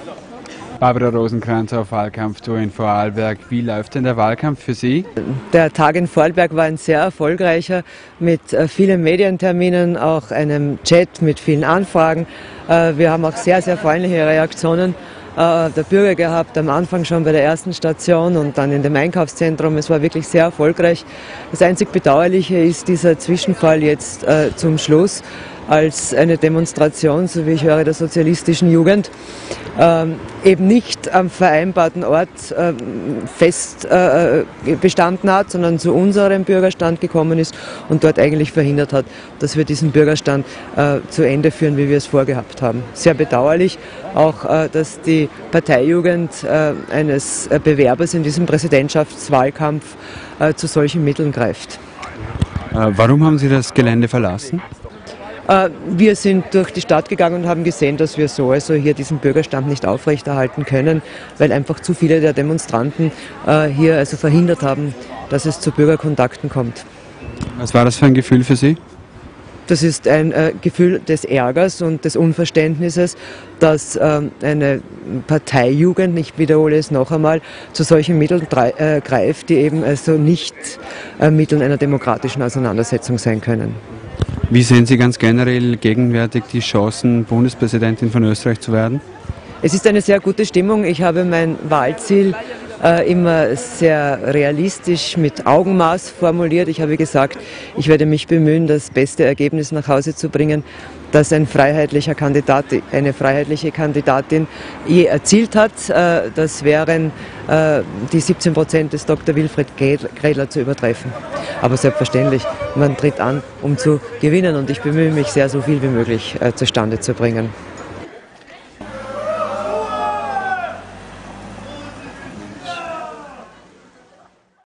Barbara Rosenkrantz auf Wahlkampftour in Vorarlberg. Wie läuft denn der Wahlkampf für Sie? Der Tag in Vorarlberg war ein sehr erfolgreicher mit vielen Medienterminen, auch einem Chat mit vielen Anfragen. Wir haben auch sehr, sehr freundliche Reaktionen der Bürger gehabt, am Anfang schon bei der ersten Station und dann in dem Einkaufszentrum. Es war wirklich sehr erfolgreich. Das einzig Bedauerliche ist dieser Zwischenfall jetzt zum Schluss als eine Demonstration, so wie ich höre, der sozialistischen Jugend, eben nicht am vereinbarten Ort fest bestanden hat, sondern zu unserem Bürgerstand gekommen ist und dort eigentlich verhindert hat, dass wir diesen Bürgerstand zu Ende führen, wie wir es vorgehabt haben. Sehr bedauerlich auch, dass die Parteijugend eines Bewerbers in diesem Präsidentschaftswahlkampf zu solchen Mitteln greift. Warum haben Sie das Gelände verlassen? Wir sind durch die Stadt gegangen und haben gesehen, dass wir so also hier diesen Bürgerstand nicht aufrechterhalten können, weil einfach zu viele der Demonstranten hier also verhindert haben, dass es zu Bürgerkontakten kommt. Was war das für ein Gefühl für Sie? Das ist ein Gefühl des Ärgers und des Unverständnisses, dass eine Parteijugend, ich wiederhole es noch einmal, zu solchen Mitteln greift, die eben also nicht Mitteln einer demokratischen Auseinandersetzung sein können. Wie sehen Sie ganz generell gegenwärtig die Chancen, Bundespräsidentin von Österreich zu werden? Es ist eine sehr gute Stimmung. Ich habe mein Wahlziel immer sehr realistisch mit Augenmaß formuliert. Ich habe gesagt, ich werde mich bemühen, das beste Ergebnis nach Hause zu bringen, das ein freiheitlicher Kandidat, eine freiheitliche Kandidatin je erzielt hat. Das wären die 17% des Dr. Wilfried Grädler zu übertreffen. Aber selbstverständlich, man tritt an, um zu gewinnen und ich bemühe mich sehr, so viel wie möglich zustande zu bringen.